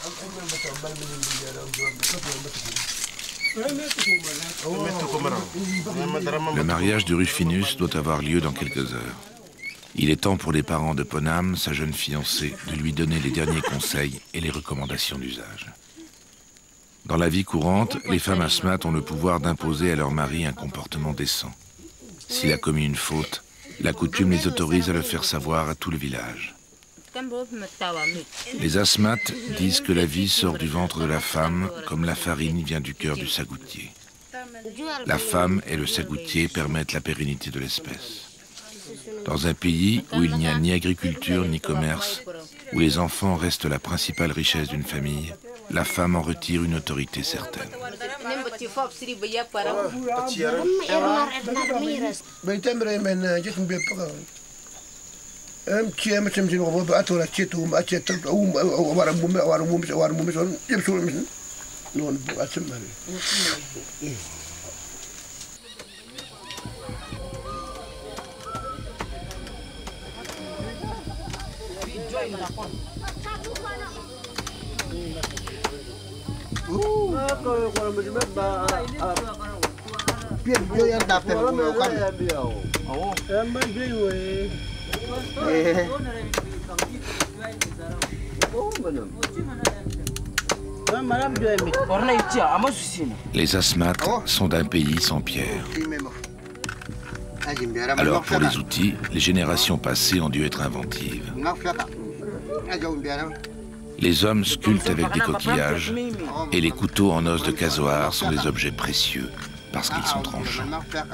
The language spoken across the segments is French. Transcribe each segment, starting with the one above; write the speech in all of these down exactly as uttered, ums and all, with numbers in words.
Le mariage de Rufinus doit avoir lieu dans quelques heures. Il est temps pour les parents de Ponam, sa jeune fiancée, de lui donner les derniers conseils et les recommandations d'usage. Dans la vie courante, les femmes asmates ont le pouvoir d'imposer à leur mari un comportement décent. S'il a commis une faute, la coutume les autorise à le faire savoir à tout le village. Les asmates disent que la vie sort du ventre de la femme comme la farine vient du cœur du sagoutier. La femme et le sagoutier permettent la pérennité de l'espèce. Dans un pays où il n'y a ni agriculture ni commerce, où les enfants restent la principale richesse d'une famille, la femme en retire une autorité certaine. Les asmates sont d'un pays sans pierre. Alors pour les outils, les générations passées ont dû être inventives. Les hommes sculptent avec des coquillages et les couteaux en os de casoar sont des objets précieux parce qu'ils sont tranchants.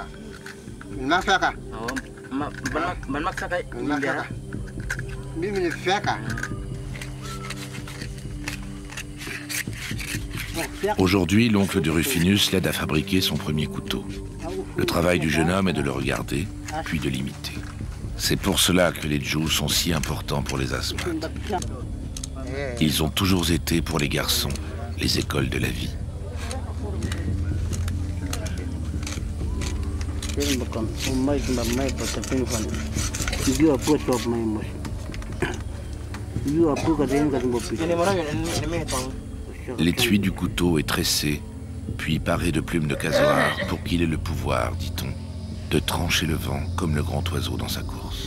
Aujourd'hui, l'oncle de Rufinus l'aide à fabriquer son premier couteau. Le travail du jeune homme est de le regarder, puis de l'imiter. C'est pour cela que les djous sont si importants pour les asmates. Ils ont toujours été pour les garçons les écoles de la vie. L'étui du couteau est tressé, puis paré de plumes de casoar pour qu'il ait le pouvoir, dit-on, de trancher le vent comme le grand oiseau dans sa course.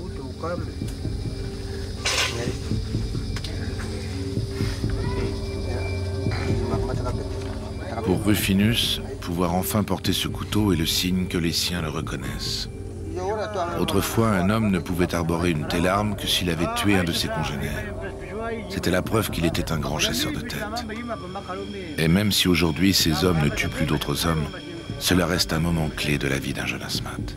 Pour Rufinus, pouvoir enfin porter ce couteau est le signe que les siens le reconnaissent. Autrefois, un homme ne pouvait arborer une telle arme que s'il avait tué un de ses congénères. C'était la preuve qu'il était un grand chasseur de tête. Et même si aujourd'hui ces hommes ne tuent plus d'autres hommes, cela reste un moment clé de la vie d'un jeune asmate.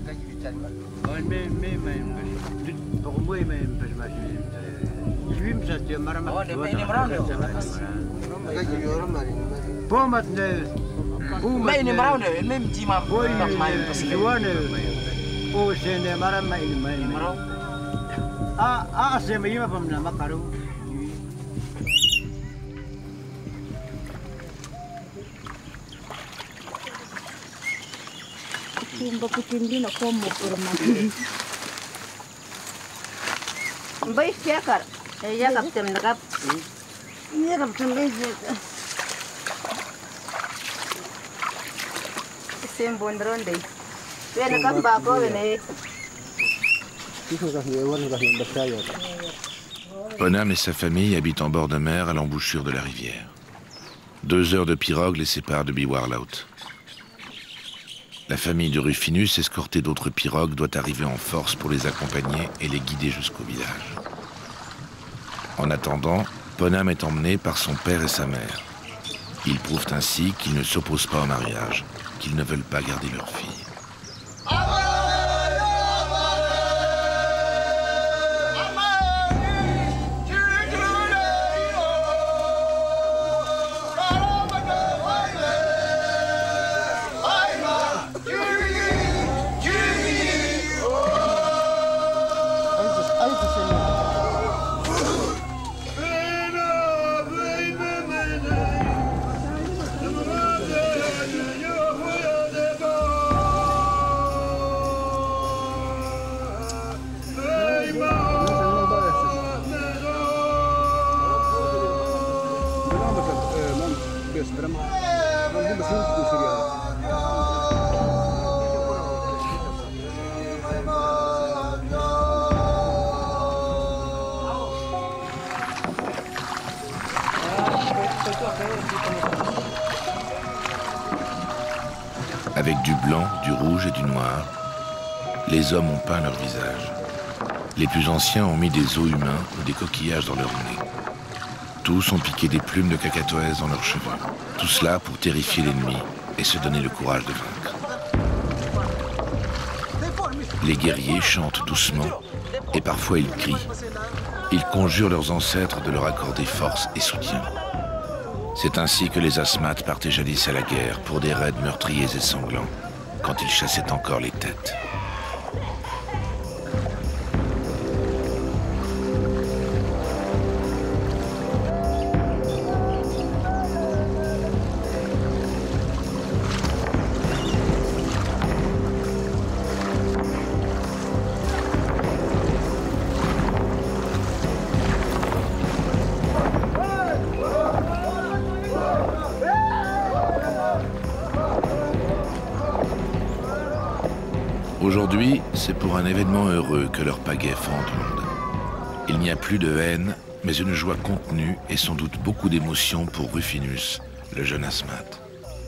Ponam et sa famille habitent en bord de mer à l'embouchure de la rivière. Deux heures de pirogue les séparent de Biwarlaut. La famille de Rufinus, escortée d'autres pirogues, doit arriver en force pour les accompagner et les guider jusqu'au village. En attendant, Ponam est emmené par son père et sa mère. Ils prouvent ainsi qu'ils ne s'opposent pas au mariage, qu'ils ne veulent pas garder leur fille. Avec du blanc, du rouge et du noir, les hommes ont peint leur visage. Les plus anciens ont mis des os humains ou des coquillages dans leur nez. Tous ont piqué des plumes de cacatoès dans leurs cheveux. Tout cela pour terrifier l'ennemi et se donner le courage de vaincre. Les guerriers chantent doucement et parfois ils crient. Ils conjurent leurs ancêtres de leur accorder force et soutien. C'est ainsi que les Asmates partaient jadis à la guerre pour des raids meurtriers et sanglants, quand ils chassaient encore les têtes. Aujourd'hui, c'est pour un événement heureux que leur pagaie fend du monde. Il n'y a plus de haine, mais une joie contenue et sans doute beaucoup d'émotion pour Rufinus, le jeune Asmate.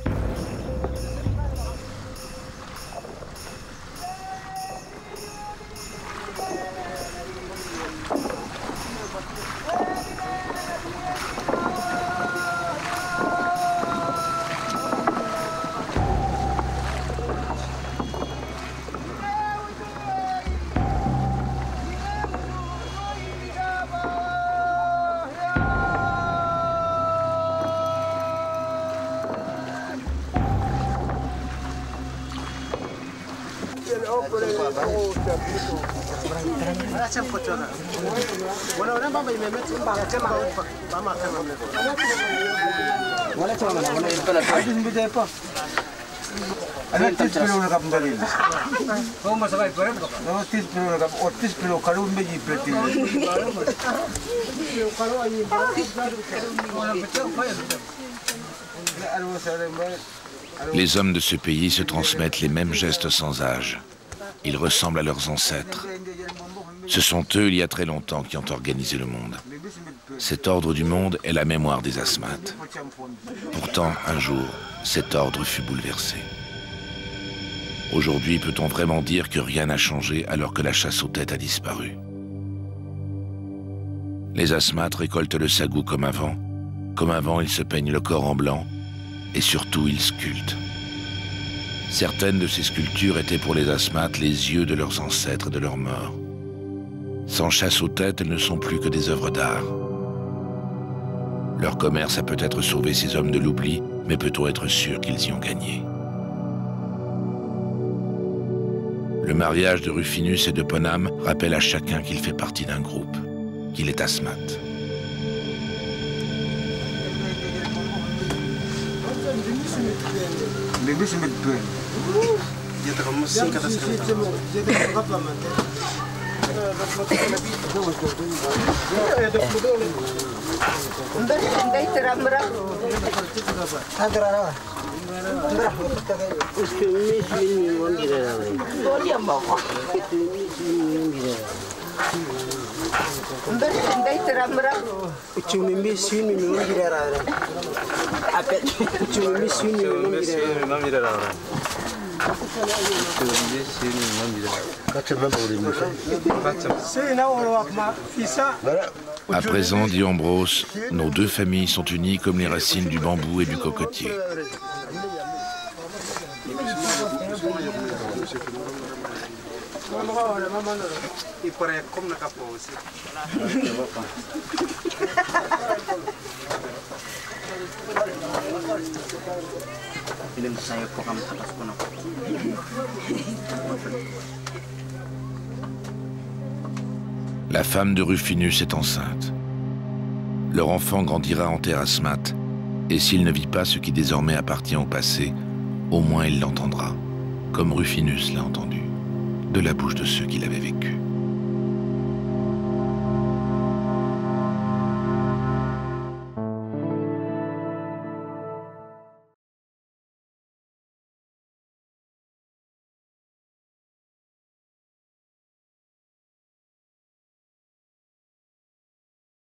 Les hommes de ce pays se transmettent les mêmes gestes sans âge. Ils ressemblent à leurs ancêtres. Ce sont eux, il y a très longtemps, qui ont organisé le monde. Cet ordre du monde est la mémoire des Asmates. Pourtant, un jour, cet ordre fut bouleversé. Aujourd'hui, peut-on vraiment dire que rien n'a changé alors que la chasse aux têtes a disparu? Les Asmates récoltent le sagou comme avant. Comme avant, ils se peignent le corps en blanc. Et surtout, ils sculptent. Certaines de ces sculptures étaient pour les Asmates les yeux de leurs ancêtres et de leurs morts. Sans chasse aux têtes, elles ne sont plus que des œuvres d'art. Leur commerce a peut-être sauvé ces hommes de l'oubli, mais peut-on être sûr qu'ils y ont gagné? Le mariage de Rufinus et de Ponam rappelle à chacun qu'il fait partie d'un groupe, qu'il est Asmate. À présent, dit Ambrose, nos deux familles sont unies comme les racines du bambou et du cocotier. La femme de Rufinus est enceinte. Leur enfant grandira en terre Asmate, et s'il ne vit pas ce qui désormais appartient au passé, au moins il l'entendra, comme Rufinus l'a entendu, de la bouche de ceux qui l'avaient vécu.